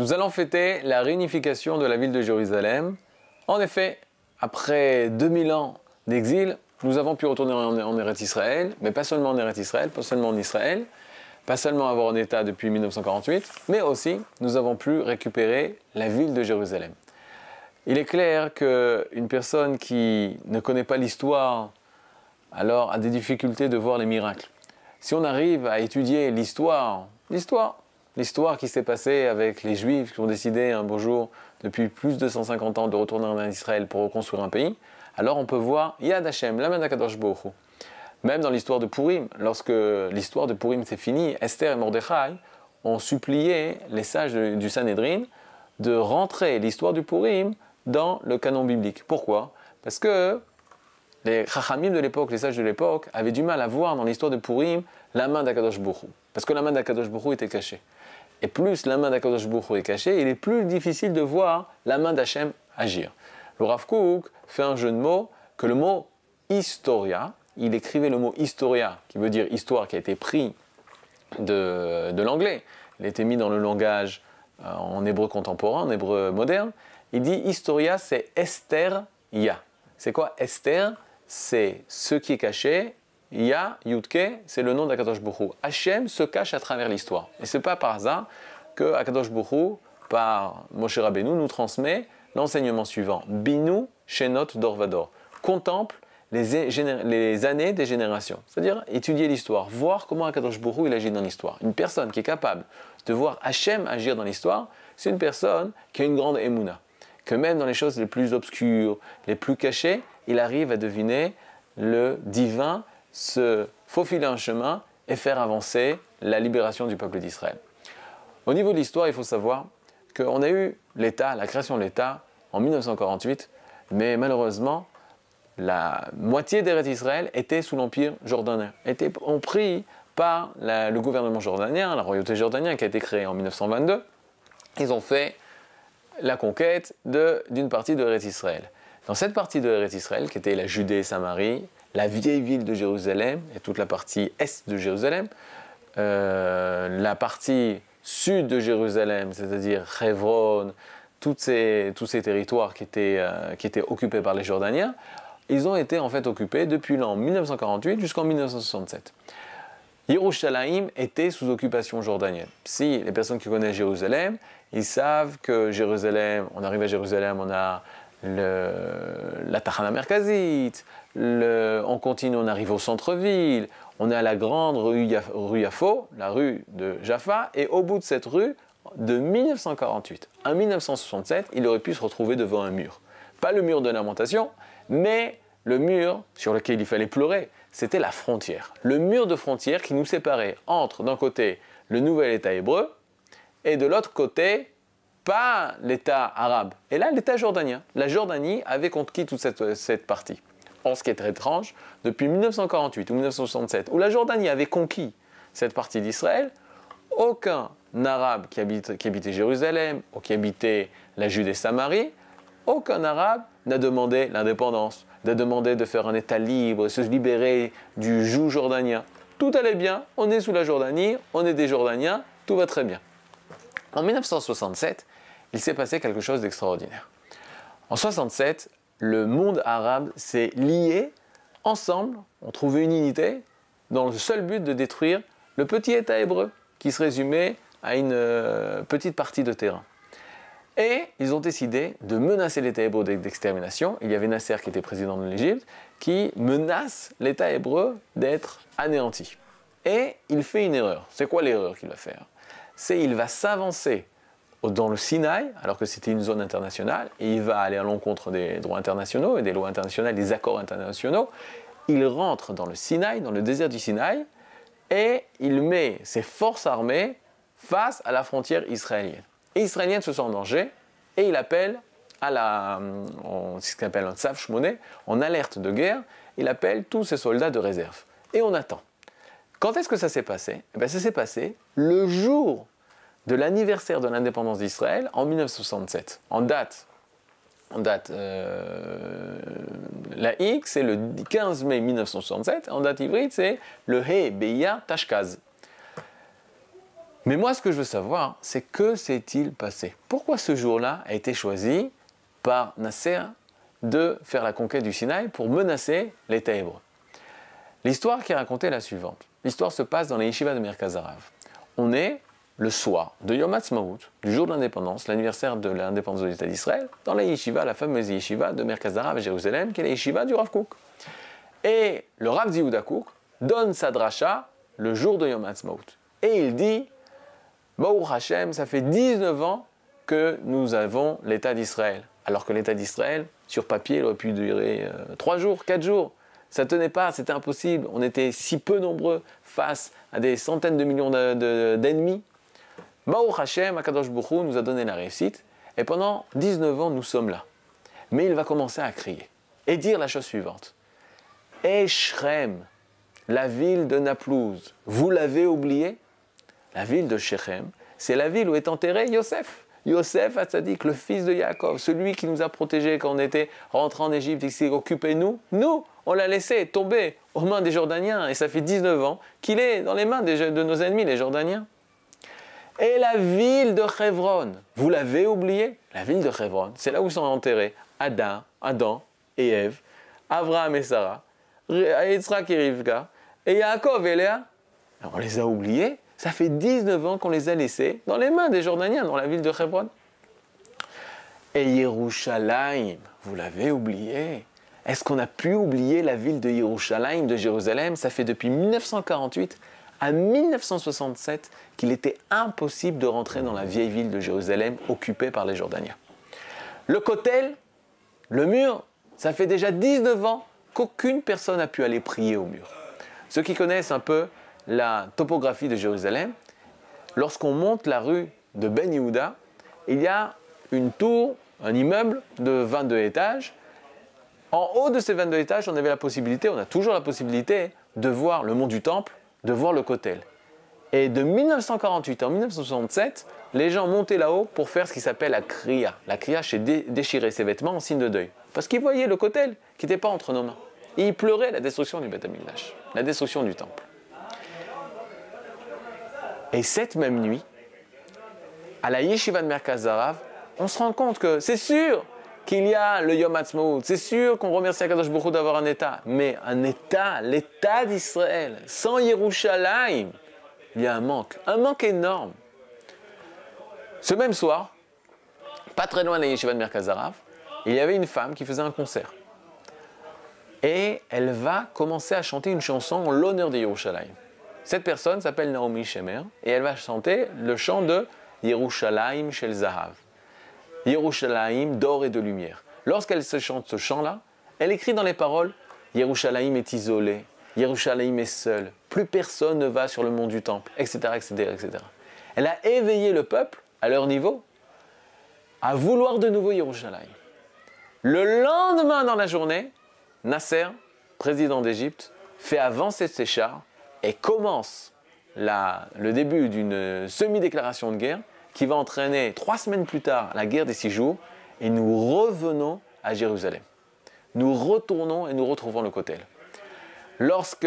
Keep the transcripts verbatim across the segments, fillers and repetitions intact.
Nous allons fêter la réunification de la ville de Jérusalem. En effet, après deux mille ans d'exil, nous avons pu retourner en, en Eretz Israël, mais pas seulement en Eretz Israël, pas seulement en Israël, pas seulement avoir un État depuis mille neuf cent quarante-huit, mais aussi nous avons pu récupérer la ville de Jérusalem. Il est clair qu'une personne qui ne connaît pas l'histoire, alors a des difficultés de voir les miracles. Si on arrive à étudier l'histoire, l'histoire, l'histoire qui s'est passée avec les Juifs qui ont décidé un beau jour, depuis plus de cent cinquante ans, de retourner en Israël pour reconstruire un pays, alors on peut voir Yad Hashem, la main d'Akadosh Baruch Hu. Même dans l'histoire de Purim, lorsque l'histoire de Purim s'est finie, Esther et Mordechai ont supplié les sages du Sanhédrin de rentrer l'histoire du Purim dans le canon biblique. Pourquoi? Parce que les Chachamim de l'époque, les sages de l'époque, avaient du mal à voir dans l'histoire de Purim la main d'Akadosh Baruch Hu. Parce que la main d'Akadosh Baruch Hu était cachée. Et plus la main d'Akadosh Baruch Hu est cachée, il est plus difficile de voir la main d'Hachem agir. Le Rav Kook fait un jeu de mots que le mot historia, il écrivait le mot historia, qui veut dire histoire, qui a été pris de, de l'anglais. Il a été mis dans le langage euh, en hébreu contemporain, en hébreu moderne. Il dit historia, c'est Esther Ya. C'est quoi Esther? C'est ce qui est caché. Ya, Yudke, c'est le nom d'Akadosh Baruch Hu. Hachem se cache à travers l'histoire. Et ce n'est pas par hasard que Akadosh Baruch Hu, par Moshe Rabbeinu, nous transmet l'enseignement suivant. Binu Shenot Dorvador. Contemple les, les années des générations. C'est-à-dire étudier l'histoire, voir comment Akadosh Baruch Hu il agit dans l'histoire. Une personne qui est capable de voir Hachem agir dans l'histoire, c'est une personne qui a une grande émouna. Que même dans les choses les plus obscures, les plus cachées, il arrive à deviner le divin, se faufiler un chemin et faire avancer la libération du peuple d'Israël. Au niveau de l'histoire, il faut savoir qu'on a eu l'État, la création de l'État en mille neuf cent quarante-huit, mais malheureusement, la moitié d'Eretz Israël était sous l'Empire jordanien, était pris par la, le gouvernement jordanien, la royauté jordanienne qui a été créée en mille neuf cent vingt-deux. Ils ont fait la conquête d'une partie de Eretz Israël. Dans cette partie de Eretz Israël, qui était la Judée et Samarie, la vieille ville de Jérusalem et toute la partie est de Jérusalem, euh, la partie sud de Jérusalem, c'est-à-dire Hebron, toutes ces, tous ces territoires qui étaient, euh, qui étaient occupés par les Jordaniens, ils ont été en fait occupés depuis l'an mille neuf cent quarante-huit jusqu'en mille neuf cent soixante-sept. Yerushalayim était sous occupation jordanienne. Si les personnes qui connaissent Jérusalem, ils savent que Jérusalem, on arrive à Jérusalem, on a le, la Tachana Merkazit, le, on continue, on arrive au centre-ville, on est à la grande rue, Yaf, rue Yafo, la rue de Jaffa, et au bout de cette rue, de mille neuf cent quarante-huit à mille neuf cent soixante-sept, il aurait pu se retrouver devant un mur. Pas le mur de lamentation, mais le mur sur lequel il fallait pleurer, c'était la frontière. Le mur de frontière qui nous séparait entre, d'un côté, le nouvel État hébreu, et de l'autre côté, pas l'État arabe, et là l'État jordanien. La Jordanie avait conquis toute cette, cette partie. Or, ce qui est très étrange, depuis mille neuf cent quarante-huit ou mille neuf cent soixante-sept, où la Jordanie avait conquis cette partie d'Israël, aucun arabe qui, habite, qui habitait Jérusalem, ou qui habitait la Judée et Samarie, aucun arabe n'a demandé l'indépendance, n'a demandé de faire un État libre, de se libérer du joug jordanien. Tout allait bien, on est sous la Jordanie, on est des Jordaniens, tout va très bien. En mille neuf cent soixante-sept, il s'est passé quelque chose d'extraordinaire. En mille neuf cent soixante-sept, le monde arabe s'est lié ensemble, ont trouvé une unité dans le seul but de détruire le petit État hébreu qui se résumait à une euh, petite partie de terrain. Et ils ont décidé de menacer l'État hébreu d'extermination. Il y avait Nasser qui était président de l'Égypte, qui menace l'État hébreu d'être anéanti. Et il fait une erreur. C'est quoi l'erreur qu'il va faire? C'est qu'il va s'avancer dans le Sinaï, alors que c'était une zone internationale, et il va aller à l'encontre des droits internationaux et des lois internationales, des accords internationaux. Il rentre dans le Sinaï, dans le désert du Sinaï, et il met ses forces armées face à la frontière israélienne. Et les Israéliens se sont en danger, et il appelle à la, ce qu'on appelle un tsav shmoné, en alerte de guerre, il appelle tous ses soldats de réserve. Et on attend. Quand est-ce que ça s'est passé? Eh bien, ça s'est passé le jour de l'anniversaire de l'indépendance d'Israël en mille neuf cent soixante-sept. En date, en date euh, la X, c'est le quinze mai mille neuf cent soixante-sept, en date hybride, c'est le He Beya Tashkaz. Mais moi, ce que je veux savoir, c'est que s'est-il passé? Pourquoi ce jour-là a été choisi par Nasser de faire la conquête du Sinaï pour menacer l'État hébreu? L'histoire qui est racontée est la suivante. L'histoire se passe dans les yeshivas de Merkaz Harav. On est le soir de Yom Ha'atzmaut, du jour de l'indépendance, l'anniversaire de l'indépendance de l'État d'Israël, dans la yeshiva, la fameuse yeshiva de Merkaz Harav à Jérusalem, qui est la yeshiva du Rav Kook. Et le Rav Yehuda Kook donne sa dracha le jour de Yom Ha'atzmaut. Et il dit, Baruch Hashem, ça fait dix-neuf ans que nous avons l'État d'Israël. Alors que l'État d'Israël, sur papier, il aurait pu durer euh, trois jours, quatre jours. Ça ne tenait pas, c'était impossible. On était si peu nombreux face à des centaines de millions de, de, d'ennemis. Baruch Hashem, Akadosh Baruch Hu nous a donné la réussite. Et pendant dix-neuf ans, nous sommes là. Mais il va commencer à crier et dire la chose suivante. Echrem, la ville de Naplouse, vous l'avez oublié? La ville de Shechem, c'est la ville où est enterré Yosef. Yosef Hatzadik, le fils de Yaakov, celui qui nous a protégés quand on était rentré en Égypte et qui s'est occupé de nous. Nous, on l'a laissé tomber aux mains des Jordaniens et ça fait dix-neuf ans qu'il est dans les mains des, de nos ennemis, les Jordaniens. Et la ville de Hebron, vous l'avez oublié? La ville de Hebron, c'est là où sont enterrés Adam, Adam et Ève, Abraham et Sarah, Yitzhak et Rivka, et Yaakov et Léa. Alors, on les a oubliés. Ça fait dix-neuf ans qu'on les a laissés dans les mains des Jordaniens, dans la ville de Hebron. Et Yerushalayim, vous l'avez oublié? Est-ce qu'on a pu oublier la ville de Yerushalayim, de Jérusalem? Ça fait depuis mille neuf cent quarante-huit à mille neuf cent soixante-sept qu'il était impossible de rentrer dans la vieille ville de Jérusalem occupée par les Jordaniens. Le Kotel, le mur, ça fait déjà dix-neuf ans qu'aucune personne n'a pu aller prier au mur. Ceux qui connaissent un peu la topographie de Jérusalem, lorsqu'on monte la rue de Ben Yehuda, il y a une tour, un immeuble de vingt-deux étages. En haut de ces vingt-deux étages, on avait la possibilité, on a toujours la possibilité de voir le mont du Temple, de voir le Kotel. Et de mille neuf cent quarante-huit à mille neuf cent soixante-sept, les gens montaient là-haut pour faire ce qui s'appelle la kriya. La kriya, c'est dé déchirer ses vêtements en signe de deuil. Parce qu'ils voyaient le Kotel qui n'était pas entre nos mains. Et ils pleuraient la destruction du Beth Amikdash, la destruction du Temple. Et cette même nuit, à la yeshiva de Merkaz Harav, on se rend compte que c'est sûr qu'il y a le Yom Ha'atzmaut, c'est sûr qu'on remercie Akadosh Baruch Hu d'avoir un État, mais un État, l'État d'Israël, sans Yerushalayim, il y a un manque, un manque énorme. Ce même soir, pas très loin de la yeshiva de Merkaz Harav, il y avait une femme qui faisait un concert. Et elle va commencer à chanter une chanson en l'honneur de Yerushalayim. Cette personne s'appelle Naomi Shemer et elle va chanter le chant de Yerushalayim Shel Zahav. Yerushalayim d'or et de lumière. Lorsqu'elle se chante ce chant-là, elle écrit dans les paroles Yerushalayim est isolé, Yerushalayim est seul, plus personne ne va sur le mont du Temple, et cetera, et cetera, et cetera. Elle a éveillé le peuple, à leur niveau, à vouloir de nouveau Yerushalayim. Le lendemain dans la journée, Nasser, président d'Égypte, fait avancer ses chars et commence la, le début d'une semi-déclaration de guerre qui va entraîner trois semaines plus tard la guerre des six jours et nous revenons à Jérusalem. Nous retournons et nous retrouvons le Kotel. Lorsque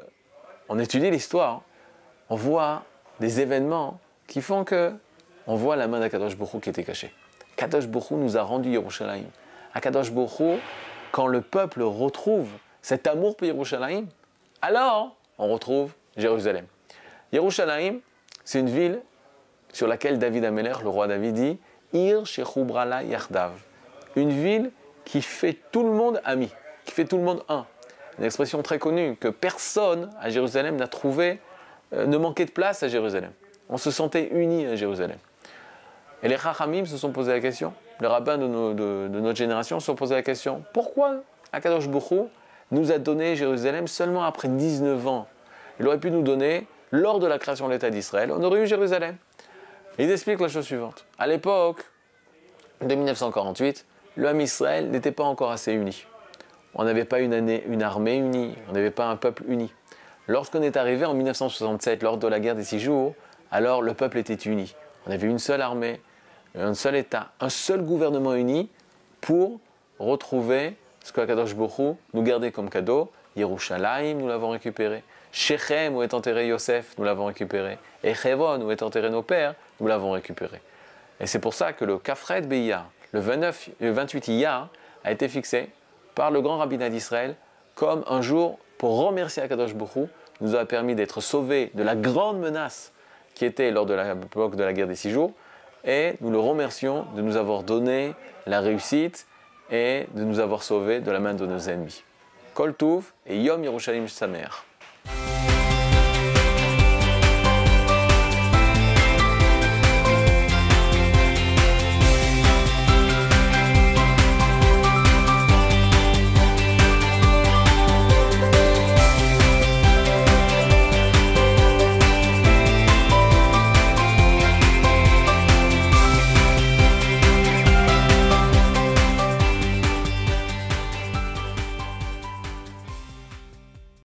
on étudie l'histoire, on voit des événements qui font que on voit la main d'Akadosh Baruch Hu qui était cachée. Akadosh Baruch Hu nous a rendu Yerushalayim. Akadosh Baruch Hu, quand le peuple retrouve cet amour pour Yerushalayim, alors on retrouve Jérusalem. Yerushalayim, c'est une ville sur laquelle David Ameler, le roi David, dit Ir shechubrala yardav. Une ville qui fait tout le monde ami, qui fait tout le monde un. Une expression très connue que personne à Jérusalem n'a trouvé, euh, ne manquait de place à Jérusalem. On se sentait unis à Jérusalem. Et les Chachamim se sont posé la question, les rabbins de, nos, de, de notre génération se sont posé la question, pourquoi Akadosh Baruch Hu nous a donné Jérusalem seulement après dix-neuf ans? Il aurait pu nous donner lors de la création de l'État d'Israël, on aurait eu Jérusalem. Ils expliquent la chose suivante. À l'époque de mille neuf cent quarante-huit, le Ham Israël n'était pas encore assez uni. On n'avait pas une, année, une armée unie, on n'avait pas un peuple uni. Lorsqu'on est arrivé en mille neuf cent soixante-sept, lors de la guerre des six jours, alors le peuple était uni. On avait une seule armée, un seul État, un seul gouvernement uni pour retrouver ce que Akadosh Baruch Hu nous gardait comme cadeau, Yerushalayim, nous l'avons récupéré. Shechem, où est enterré Yosef, nous l'avons récupéré. Et Hebron, où est enterré nos pères, nous l'avons récupéré. Et c'est pour ça que le Kafret Beiyar, le, vingt-neuf, le vingt-huit Iyar, a été fixé par le grand rabbinat d'Israël comme un jour pour remercier Akadosh Baruch Hu, nous a permis d'être sauvés de la grande menace qui était lors de l'époque de la guerre des six jours, et nous le remercions de nous avoir donné la réussite et de nous avoir sauvés de la main de nos ennemis. Kol Tuv et Yom Yerushalayim Sameach.